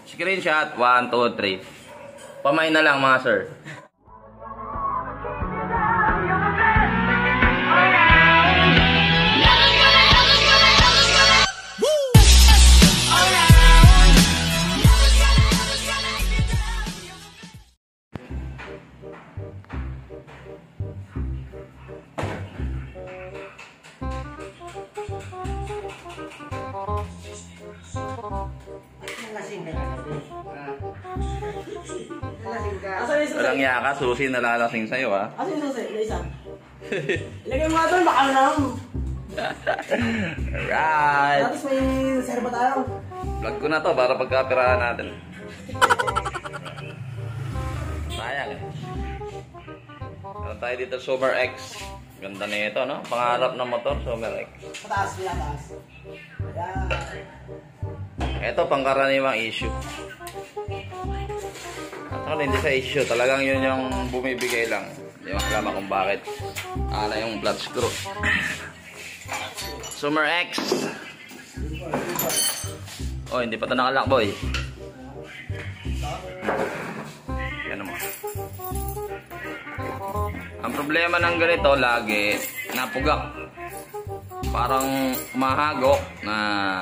Screenshot, 1, 2, 3. Pamay na lang mga sir. Walang yaka, susi nalalasing sa'yo ha. Asan yung susi? Ila isa. Ilagay mo nga doon, baka lang. Alright. Tapos may serba tayo. Vlog ko na to para pagkapirahan natin. Sayang eh. Meron tayo dito Summer X. Ganda na ito no? Pangarap ng motor, Summer X. Pataas, pinataas. Ayan. Ito pangkaraniwang issue. At hindi sa issue, talagang yun yung bumibigay lang. Hindi mo alam kung bakit. Ala yung flat screw. Summer X. Oh, hindi pa ito nakalak boy. Yan mo. Ang problema ng ganito lagi, napugak. Parang mahagok na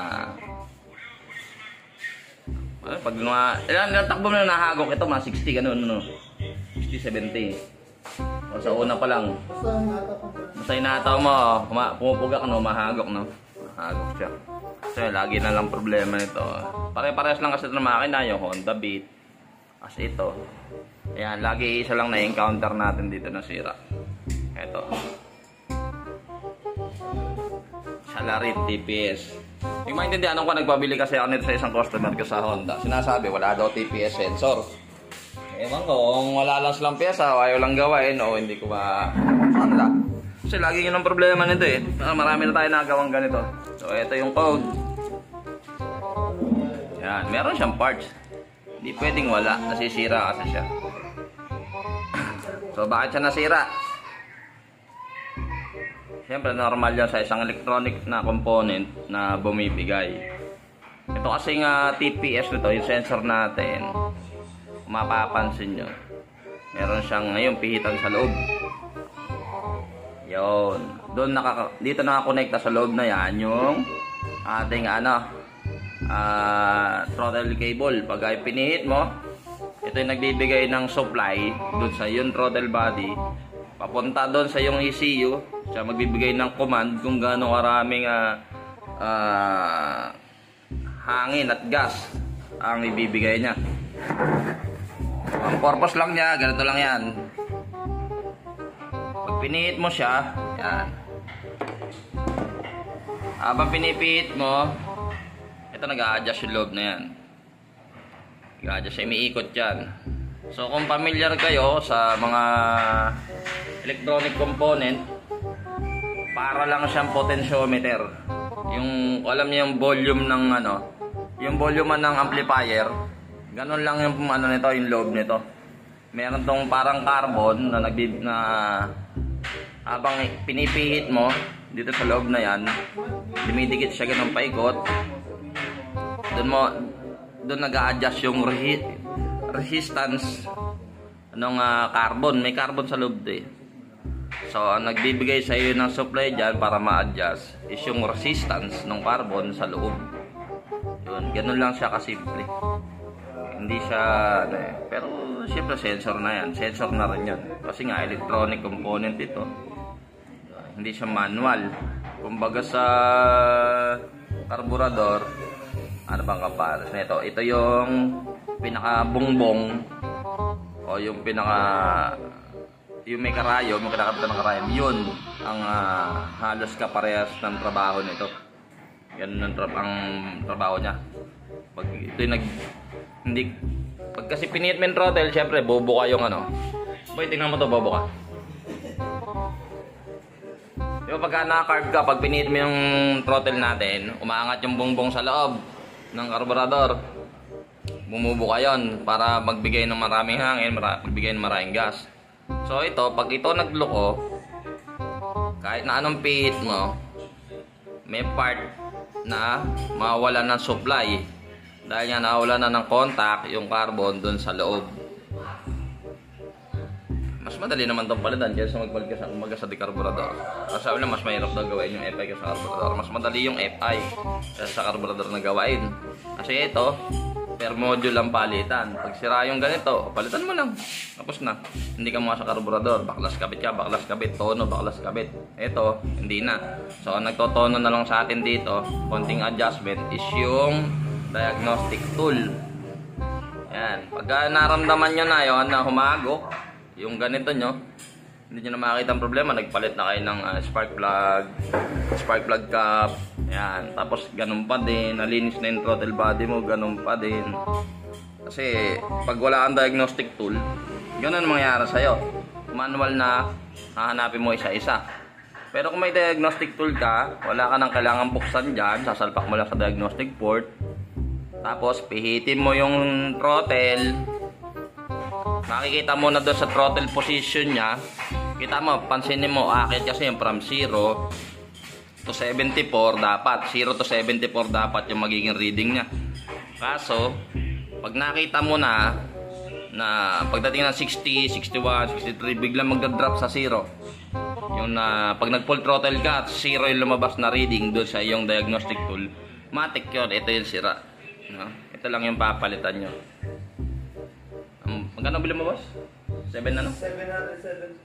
pag ilang takbo na nahagok ito, mga 60 ganun no. 60, 70. O sa una pa lang. Basta inataw mo, pumupugak no, mahagok no. Mahagok siya. So lagi na lang problema nito. Pare-parehas lang kasi ito ng makina, yung Honda Beat. Kasi ito. Ayan, lagi isa lang na-encounter natin dito na sira. Ito. Salarit TPS. Yung maintindihan ko, nagpabili kasi ako nito sa isang customer ko sa Honda. Sinasabi, wala daw TPS sensor. Ewan ko, kung wala lang silang pyesa o ayaw lang gawain o hindi ko kanila. Kasi lagi yun ang problema nito eh. Marami na tayo nagawang ganito. So, ito yung code. Yan, meron siyang parts. Hindi pwedeng wala, nasisira kasi siya. So, bakit siya nasira? Siyempre, normal yan sa isang electronic na component na bumibigay. Ito kasi nga TPS nito, yung sensor natin, kung mapapansin nyo, meron siyang ngayon pihitan sa loob. Yun. Dito nakakonekta sa loob na yan yung ating throttle cable. Pag pinihit mo, ito yung nagbibigay ng supply doon sa yung throttle body. Papunta doon sa yung ECU, siya magbibigay ng command kung gaano karaming hangin at gas ang ibibigay niya. Ang purpose lang niya, ganito lang yan. Pag pinihit mo siya, yan. Habang pinipihit mo, ito nag-a-adjust yung loob na yan. Nag-a-adjust siya, umiikot yan. So kung familiar kayo sa mga electronic component, para lang siyang potentiometer. Yung alam niyo yung volume ng yung volume ng amplifier, ganun lang yung nito, yung loob nito. Meron tong parang carbon na habang pinipihit mo dito sa loob na yan, dumidikit siya ganun paikot. Doon nag-a-adjust yung resistance ng carbon. May carbon sa loob eh. So ang nagbibigay sa iyo ng supply dyan para ma-adjust is yung resistance ng carbon sa loob. Yun, ganun lang siya kasimple. Hindi siya pero siyempre sensor na yan. Sensor na rin yan. Kasi nga electronic component ito. Hindi siya manual. Kumbaga sa karburador, ano bang kapares na ito? Ito yung pinaka-bongbong o yung yung may karayom, yung kinakapitan ng karayom, yun ang halos kaparehas ng trabaho nito. Yan ang trabaho niya. Pag ito yung pag kasi pinihit mo yung throttle, syempre bubuka yung boy, tingnan mo to, bubuka. Diba pagka naka-carb ka, pag pinihit mo yung throttle natin, umaangat yung bongbong sa loob ng karburador. Bumubuka yon para magbigay ng maraming hangin, magbigay ng maraming gas. So ito, pag ito nagloko, kahit na anong pihit mo, may part na mawala ng supply. Dahil nga nawala na ng contact yung carbon dun sa loob. Mas madali naman itong palitan kaysa magpalit ka sa umaga sa decarburador. Kasi sabi lang, mas mahirap daw gawain yung FI kaysa sa carburador. Mas madali yung FI kaysa sa carburador na gawain. Kasi ito, per module lang palitan. Pag sira yung ganito, palitan mo lang. Tapos na. Hindi ka mukha sa carburador. Baklas kabit ka, baklas kabit. Tono, baklas kabit. Ito, hindi na. So, ang nagtotono na lang sa atin dito, konting adjustment, is yung diagnostic tool. Yan. Pagka naramdaman nyo na yun, na humagok, yung ganito nyo, hindi nyo na makakita ang problema. Nagpalit na kayo ng spark plug cap. Yan. Tapos ganun pa din. Nalinis na yung throttle body mo, ganun pa din. Kasi pag wala kang diagnostic tool, ganun mangyayari sa'yo. Manual na hahanapin mo isa-isa. Pero kung may diagnostic tool ka, wala ka nang kailangan buksan dyan. Sasalpak mo lang sa diagnostic port. Tapos pihitin mo yung throttle. Makikita mo na doon sa throttle position niya. Kita mo, pansinin mo, akit kasi yung from 0 to 74 dapat. 0 to 74 dapat yung magiging reading niya. Kaso, pag nakita mo na pagdating ng 60, 61, 63, biglang magdadrop sa 0. Yung pag nag-full throttle ka, 0 yung lumabas na reading doon sa iyong diagnostic tool. Matik yun, ito yung sira. No? Ito lang yung papalitan nyo. Magkano bilhin mo, boss? 770.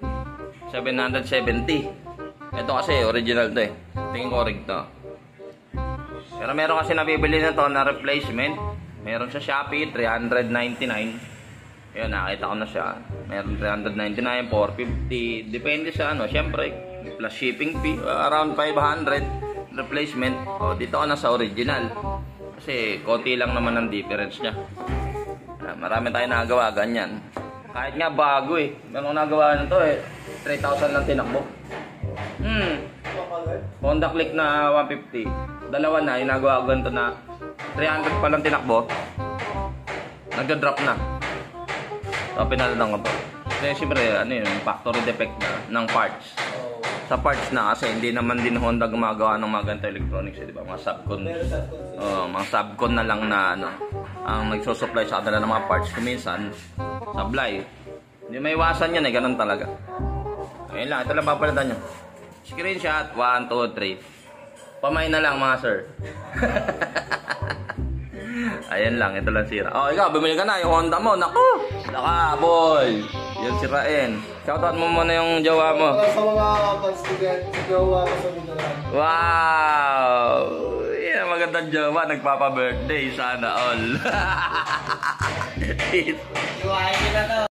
Ito kasi original to eh. Tingin ko orig to. Pero meron kasi nabibili na to na replacement. Meron sa Shopee, 399. Ayun, nakita ko na siya. Meron 399, 450. Depende sa ano. Siyempre, plus shipping fee, around 500 replacement. O, dito ko na sa original. Kasi konti lang naman ang difference niya. Marami tayong nagawa ganyan. Kahit nga bago eh. Meron nagawa na to eh. 3,000 lang tinakbo. Honda Click na 150. Dalawa na, yung nagawa ko ganito na 300 pa lang tinakbo. Nagda-drop na. So, pinalitan ko to. Kasi siyempre, ano yun, factory defect na ng parts. Sa parts na kasi hindi naman din Honda gumagawa ng mga ganito electronics, eh, di ba? Mga subcon. Mga subcon na lang na ano, ang nagsusupply sa kanila ng mga parts. Kuminsan, sablay. Hindi may iwasan yan eh, ganun talaga. Ayun lang, ito lang papalitan nyo. Screenshot, 1, 2, 3. Pamay na lang mga sir. Ayan lang, ito lang sira. Oh, ikaw, bumili ka na yung Honda mo. Naku! Nakabol! Yung sirain. Shoutout mo muna yung jowa mo. Sa mga pag-student, jowa ko sa Mindanao. Wow! Yeah, magandang jowa. Nagpapa-birthday. Sana all. Jowain nila to.